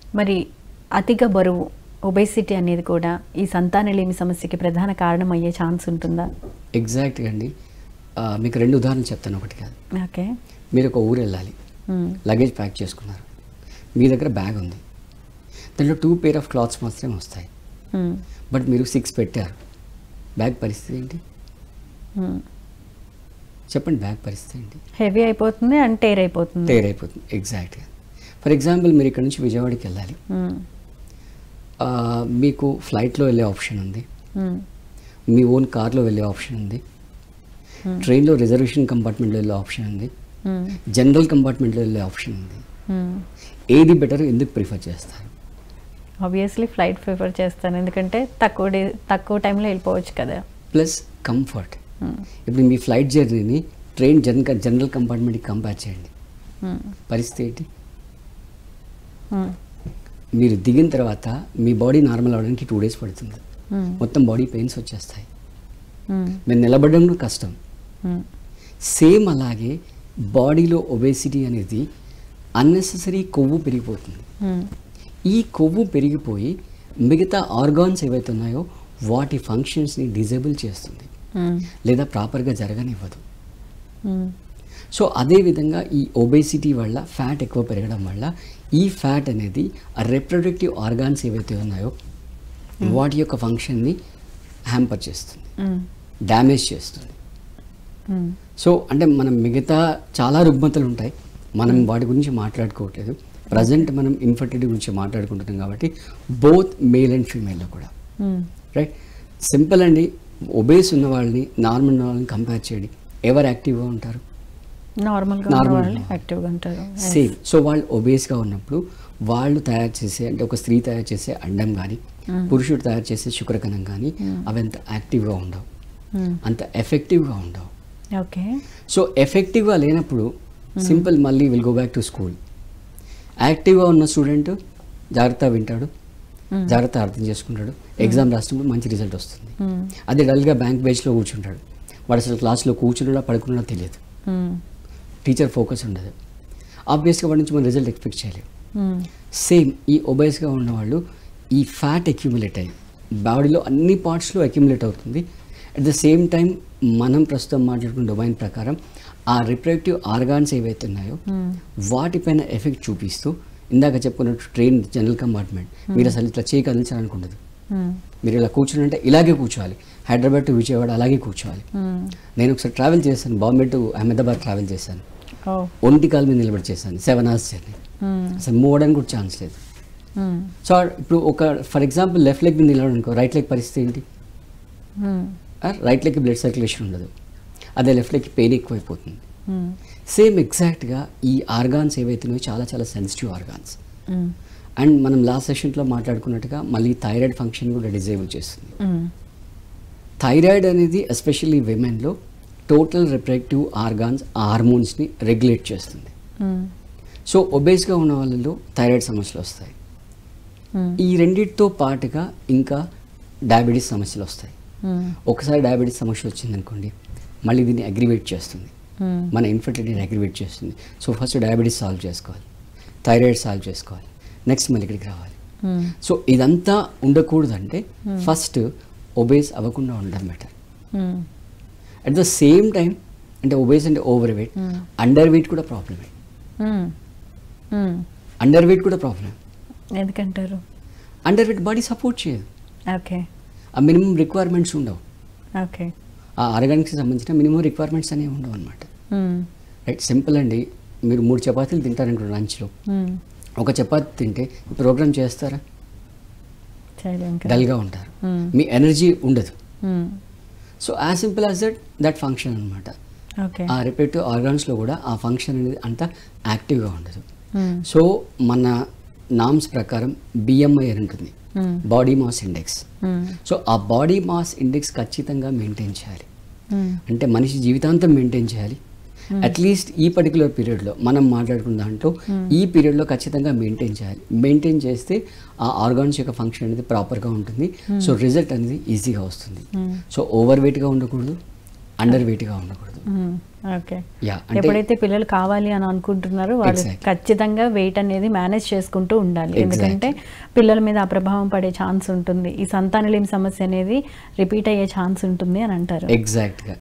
మరి అధిక బరువు ఒబేసిటీ అనేది కూడా ఈ సంతానలేమి సమస్యకి ప్రధాన కారణం అయ్యే ఛాన్స్ ఉంటుందా? ఎగ్జాక్ట్గా అండి. మీకు 2 ఉదాహరణలు చెప్తాను, ఒకటి కాదు. ఓకే. మీరు ఒక ఊరు వెళ్ళాలి, లగేజ్ ప్యాక్ చేసుకున్నారు, మీ దగ్గర బ్యాగ్ ఉంది, దాంట్లో 2 పేర్ ఆఫ్ క్లాత్స్ మాత్రమే వస్తాయి, బట్ మీరు 6 పెట్టారు. బ్యాగ్ పరిస్థితి ఏంటి చెప్పండి? బ్యాగ్ పరిస్థితి ఏంటి? హెవీ అయిపోతుంది అండ్ టేర్ అయిపోతుంది. ఎగ్జాక్ట్గా. ఫర్ ఎగ్జాంపుల్ మీరు ఇక్కడ నుంచి విజయవాడకి వెళ్ళాలి, మీకు ఫ్లైట్లో వెళ్ళే ఆప్షన్ ఉంది, మీ ఓన్ కార్లో వెళ్ళే ఆప్షన్ ఉంది, ట్రైన్లో రిజర్వేషన్ కంపార్ట్మెంట్లో వెళ్ళే ఆప్షన్ ఉంది, జనరల్ కంపార్ట్మెంట్లో వెళ్ళే ఆప్షన్ ఉంది. ఏది బెటర్, ఎందుకు ప్రిఫర్ చేస్తారు? ఆబ్వియస్లీ ఫ్లైట్ ప్రిఫర్ చేస్తాను, ఎందుకంటే తక్కువ టైంలో వెళ్ళిపోవచ్చు కదా. Plus comfort. ఇప్పుడు మీ ఫ్లైట్ జర్నీని ట్రైన్ జనరల్ కంపార్ట్మెంట్కి కంపేర్ చేయండి, పరిస్థితి ఏంటి? మీరు దిగిన తర్వాత మీ బాడీ నార్మల్ అవడానికి 2 days పడుతుంది, మొత్తం బాడీ పెయిన్స్ వచ్చేస్తాయి, మీరు నిలబడడం కష్టం. సేమ్ అలాగే బాడీలో ఒబేసిటీ అనేది అన్నెసెసరీ కొవ్వు పెరిగిపోతుంది. ఈ కొవ్వు పెరిగిపోయి మిగతా ఆర్గాన్స్ ఏవైతే ఉన్నాయో వాటి ఫంక్షన్స్ని డిజేబుల్ చేస్తుంది, లేదా ప్రాపర్గా జరగనివ్వదు. సో అదేవిధంగా ఈ ఒబేసిటీ వల్ల ఫ్యాట్ ఎక్కువ పెరగడం వల్ల ఈ ఫ్యాట్ అనేది ఆ రిప్రొడక్టివ్ ఆర్గాన్స్ ఏవైతే ఉన్నాయో వాటి యొక్క ఫంక్షన్ని హ్యాంపర్ చేస్తుంది, డ్యామేజ్ చేస్తుంది. సో అంటే మనం మిగతా చాలా రుగ్మతలు ఉంటాయి, మనం వాటి గురించి మాట్లాడుకోవట్లేదు. ప్రజెంట్ మనం ఇన్ఫర్టిలిటీ గురించి మాట్లాడుకుంటున్నాం కాబట్టి బోత్ మేల్ అండ్ ఫీమేల్లో కూడా. రైట్, సింపుల్ అండి. ఒబేస్ ఉన్న వాళ్ళని నార్మల్ ఉన్న వాళ్ళని కంపేర్ చేయండి, ఎవరు యాక్టివ్గా ఉంటారు? యాక్టివ్గా ఉంటారు. సేమ్. సో వాళ్ళు ఒబేస్గా ఉన్నప్పుడు వాళ్ళు తయారు చేసే, అంటే ఒక స్త్రీ తయారు చేసే అండం కానీ పురుషుడు తయారు చేసే శుక్రకణం కానీ అవి అంత యాక్టివ్గా ఉండవు, అంత ఎఫెక్టివ్గా ఉండవు. ఓకే. సో ఎఫెక్టివ్గా లేనప్పుడు సింపుల్, మళ్ళీ will go back to school. యాక్టివ్గా ఉన్న స్టూడెంట్ జాగ్రత్తగా వింటాడు, జాగ్రత్త అర్థం చేసుకుంటాడు, ఎగ్జామ్ రాసినప్పుడు మంచి రిజల్ట్ వస్తుంది. అదే డల్గా బ్యాంక్ బెంచ్లో కూర్చుంటాడు, వాడు అసలు క్లాస్లో కూర్చున్నా పడుకున్నా తెలియదు, టీచర్ ఫోకస్ ఉండదు, ఆబ్వియస్గా వాడి నుంచి మనం రిజల్ట్ ఎక్స్పెక్ట్ చేయలేము. సేమ్ ఈ ఒబేస్గా ఉన్నవాళ్ళు ఈ ఫ్యాట్ అక్యుములేట్ అయ్యి బాడీలో అన్ని పార్ట్స్లో అక్యుములేట్ అవుతుంది. అట్ ద సేమ్ టైం మనం ప్రస్తుతం మాట్లాడుకున్న డొమైన్ ప్రకారం ఆ రిప్రొడక్టివ్ ఆర్గాన్స్ ఏవైతే ఉన్నాయో వాటిపైన ఎఫెక్ట్ చూపిస్తూ, ఇందాక చెప్పుకున్నట్టు ట్రైన్ జనరల్ కంపార్ట్మెంట్, మీరు అసలు ఇట్లా చేయి కదిలించాలనుకుంటుంది, మీరు ఇలా కూర్చుని అంటే ఇలాగే కూర్చోవాలి, హైదరాబాద్ టు విజయవాడ అలాగే కూర్చోవాలి. నేను ఒకసారి ట్రావెల్ చేశాను, బాంబే టు అహ్మదాబాద్ ట్రావెల్ చేశాను, ఒంటి కాలు మీద నిలబడి చేశాను, 7 hours జర్నీ, అసలు మూవ్ అవడానికి కూడా ఛాన్స్ లేదు. సో ఇప్పుడు ఒక ఫర్ ఎగ్జాంపుల్ లెఫ్ట్ లెగ్ మీద నిలబడనుకో, రైట్ లెగ్ పరిస్థితి ఏంటి? రైట్ లెగ్కి బ్లడ్ సర్క్యులేషన్ ఉండదు, అదే లెఫ్ట్ లెగ్కి పెయిన్ ఎక్కువైపోతుంది. సేమ్ ఎగ్జాక్ట్గా ఈ ఆర్గాన్స్ ఏవైతున్నాయో చాలా చాలా సెన్సిటివ్ ఆర్గాన్స్. అండ్ మనం లాస్ట్ సెషన్లో మాట్లాడుకున్నట్టుగా మళ్ళీ థైరాయిడ్ ఫంక్షన్ కూడా డిజేబుల్ చేస్తుంది. థైరాయిడ్ అనేది ఎస్పెషల్లీ విమెన్లో టోటల్ రిప్రొడక్టివ్ ఆర్గాన్స్, హార్మోన్స్ని రెగ్యులేట్ చేస్తుంది. సో ఒబేస్గా ఉన్న వాళ్ళలో థైరాయిడ్ సమస్యలు వస్తాయి. ఈ రెండింటితో పాటుగా ఇంకా డయాబెటీస్ సమస్యలు వస్తాయి. ఒకసారి డయాబెటీస్ సమస్య వచ్చిందనుకోండి, మళ్ళీ దీన్ని అగ్రివేట్ చేస్తుంది, మన ఇన్ఫర్టిలిటీని అగ్రివేట్ చేస్తుంది. సో ఫస్ట్ డయాబెటీస్ సాల్వ్ చేసుకోవాలి, థైరాయిడ్ సాల్వ్ చేసుకోవాలి, నెక్స్ట్ మళ్ళీ ఇక్కడికి రావాలి. సో ఇదంతా ఉండకూడదంటే ఫస్ట్ ఒబేస్ అవ్వకుండా ఉండడం better. At the same time, అంటే ఒబేస్ అంటే ఓవర్ వెయిట్, అండర్ వెయిట్ కూడా ప్రాబ్లమే. అండర్ వెయిట్ కూడా ప్రాబ్లం. ఎందుకంటారు? అండర్ వెయిట్ బాడీ సపోర్ట్ చేయదు, ఓకే, ఆ మినిమం రిక్వైర్మెంట్స్ ఉండవు, ఓకే, ఆ ఆర్గానిక్స్కి సంబంధించిన మినిమం రిక్వైర్మెంట్స్ అనేవి ఉండవు అనమాట. రైట్, సింపుల్ అండి. మీరు 3 చపాతీలు తింటారనుకోండి లంచ్లో, ఒక చపాతీ తింటే ప్రోగ్రామ్ చేస్తారా? డల్గా ఉంటారు, మీ ఎనర్జీ ఉండదు. So as simple as that function అనమాట. ఆ రిపీటివ్ ఆర్గాన్స్లో కూడా ఆ ఫంక్షన్ అనేది అంత యాక్టివ్గా ఉండదు. సో మన నామ్స్ ప్రకారం BMI అని ఉంటుంది, బాడీ మాస్ ఇండెక్స్. సో ఆ బాడీ మాస్ ఇండెక్స్ ఖచ్చితంగా మెయింటైన్ చేయాలి, అంటే మనిషి జీవితాంతం మెయింటైన్ చేయాలి. అట్లీస్ట్ ఈ పర్టికులర్ పీరియడ్లో మనం మాట్లాడుకున్న దాంట్లో ఈ పీరియడ్లో ఖచ్చితంగా మెయింటైన్ చేయాలి. మెయింటైన్ చేస్తే ఆ ఆర్గాన్స్ యొక్క ఫంక్షన్ అనేది ప్రాపర్గా ఉంటుంది. సో రిజల్ట్ అనేది ఈజీగా వస్తుంది. సో ఓవర్ వెయిట్గా ఉండకూడదు, అండర్ వెయిట్గా ఉండకూడదు. ఓకే. యా, అంటే ఎప్పుడైతే పిల్లలు కావాలి అని అనుకుంటున్నారో వాళ్ళు Exactly. ఖచ్చితంగా వెయిట్ అనేది మేనేజ్ చేసుకుంటూ ఉండాలి. ఎందుకంటే పిల్లల మీద ఆ ప్రభావం పడే ఛాన్స్ ఉంటుంది. ఈ సంతానలేమి సమస్య అనేది రిపీట్ అయ్యే ఛాన్స్ ఉంటుంది అని అంటారు. ఎగ్జాక్ట్గా